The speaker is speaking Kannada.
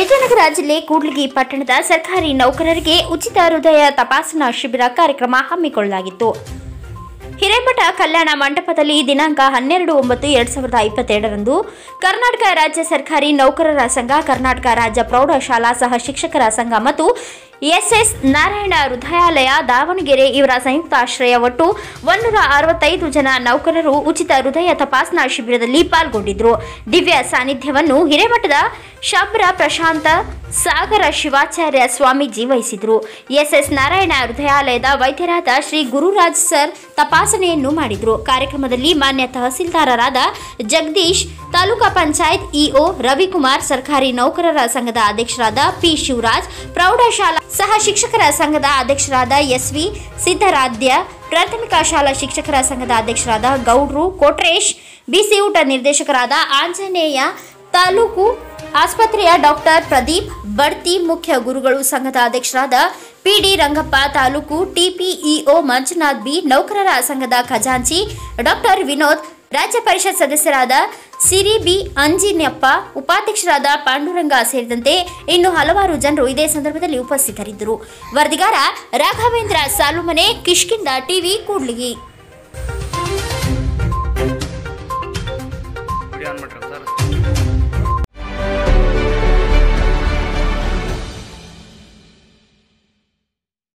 ವಿಜಯನಗರ ಜಿಲ್ಲೆ ಕೂಡ್ಲಿಗಿ ಪಟ್ಟಣದ ಸರ್ಕಾರಿ ನೌಕರರಿಗೆ ಉಚಿತ ಹೃದಯ ತಪಾಸಣಾ ಶಿಬಿರ ಕಾರ್ಯಕ್ರಮ ಹಮ್ಮಿಕೊಳ್ಳಲಾಗಿತ್ತು. ಹಿರೇಮಠ ಕಲ್ಯಾಣ ಮಂಟಪದಲ್ಲಿ ದಿನಾಂಕ 12/9/2022ರಂದು ಕರ್ನಾಟಕ ರಾಜ್ಯ ಸರ್ಕಾರಿ ನೌಕರರ ಸಂಘ, ಕರ್ನಾಟಕ ರಾಜ್ಯ ಪ್ರೌಢಶಾಲಾ ಸಹ ಶಿಕ್ಷಕರ ಸಂಘ ಮತ್ತು ಎಸ್ ನಾರಾಯಣ ಹೃದಯಾಲಯ ದಾವಣಗೆರೆ ಇವರ ಸಂಯುಕ್ತ ಆಶ್ರಯ ಒಟ್ಟು 165 ಜನ ನೌಕರರು ಉಚಿತ ಹೃದಯ ತಪಾಸಣಾ ಶಿಬಿರದಲ್ಲಿ ಪಾಲ್ಗೊಂಡಿದ್ದರು. ದಿವ್ಯ ಸಾನ್ನಿಧ್ಯವನ್ನು ಹಿರೇಮಠದ ಶಬ್ರ ಪ್ರಶಾಂತ ಸಾಗರ ಶಿವಾಚಾರ್ಯ ಸ್ವಾಮೀಜಿ ವಹಿಸಿದರು. ಎಸ್ ನಾರಾಯಣ ಹೃದಯಾಲಯದ ವೈದ್ಯರಾದ ಶ್ರೀ ಗುರುರಾಜ್ ಸರ್ ತಪಾಸಣೆಯನ್ನು ಮಾಡಿದರು. ಕಾರ್ಯಕ್ರಮದಲ್ಲಿ ಮಾನ್ಯ ತಹಸೀಲ್ದಾರರಾದ ಜಗದೀಶ್, ತಾಲೂಕಾ ಪಂಚಾಯತ್ ಇಒ ರವಿಕುಮಾರ್, ಸರ್ಕಾರಿ ನೌಕರರ ಸಂಘದ ಅಧ್ಯಕ್ಷರಾದ ಪಿ ಶಿವರಾಜ್, ಪ್ರೌಢಶಾಲಾ ಸಹ ಶಿಕ್ಷಕರ ಸಂಘದ ಅಧ್ಯಕ್ಷರಾದ ಎಸ್ವಿ ಸಿದ್ದರಾಧ್ಯ, ಪ್ರಾಥಮಿಕ ಶಾಲಾ ಶಿಕ್ಷಕರ ಸಂಘದ ಅಧ್ಯಕ್ಷರಾದ ಗೌಡ್ರು ಕೊಟ್ರೇಶ್, ಬಿಸಿ ಊಟ ನಿರ್ದೇಶಕರಾದ ಆಂಜನೇಯ, ತಾಲೂಕು ಆಸ್ಪತ್ರೆಯ ಡಾಕ್ಟರ್ ಪ್ರದೀಪ್ ಬಡ್ತಿ, ಮುಖ್ಯ ಗುರುಗಳು ಸಂಘದ ಅಧ್ಯಕ್ಷರಾದ PD Rangappa, taluk TPEO Manjunath B, ನೌಕರರ ಸಂಘದ ಖಜಾಂಚಿ ಡಾಕ್ಟರ್ ವಿನೋದ್, ರಾಜ್ಯ ಪರಿಷತ್ ಸದಸ್ಯರಾದ ಸಿರಿ ಬಿ ಅಂಜಿನಪ್ಪ, ಉಪಾಧ್ಯಕ್ಷರಾದ ಪಾಂಡುರಂಗ ಸೇರಿದಂತೆ ಇನ್ನು ಹಲವಾರು ಜನರು ಇದೇ ಸಂದರ್ಭದಲ್ಲಿ ಉಪಸ್ಥಿತರಿದ್ದರು. ವರದಿಗಾರ ರಾಘವೇಂದ್ರ ಸಾಲುಮನೆ, ಕಿಷ್ಕಿಂಧ ಟಿವಿ, ಕೂಡ್ಲಿಗಿ.